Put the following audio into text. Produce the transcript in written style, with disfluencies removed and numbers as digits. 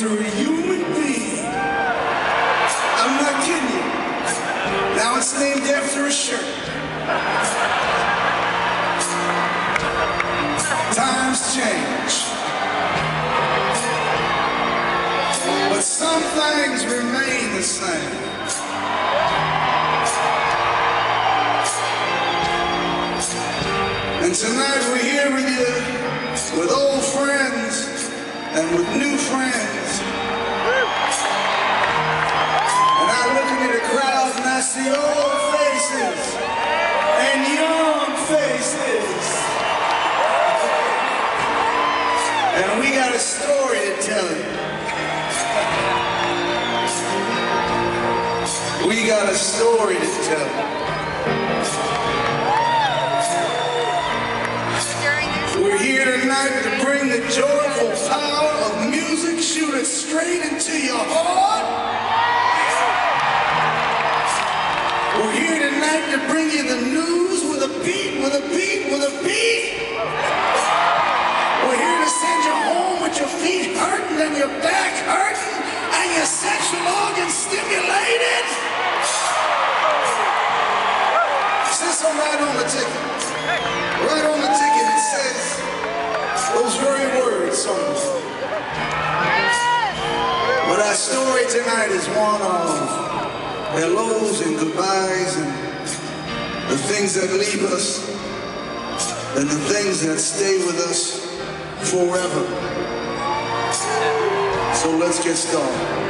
after a human being. I'm not kidding you. Now it's named after a shirt. Times change, but some things remain the same. And tonight we're here with you, with old friends and with new friends. And I'm looking at the crowd and I see old faces and young faces. And we got a story to tell you. We got a story to tell you. We're here tonight to bring the joyful power of music, shoot it straight into your heart. We're here tonight to bring you the news with a beat, with a beat, with a beat. We're here to send you home with your feet hurting and your back hurting and your sexual organs stimulated. It says so right on the ticket. Right on the ticket it says those very words on it. But our story tonight is one of hellos and goodbyes and the things that leave us and the things that stay with us forever. So let's get started.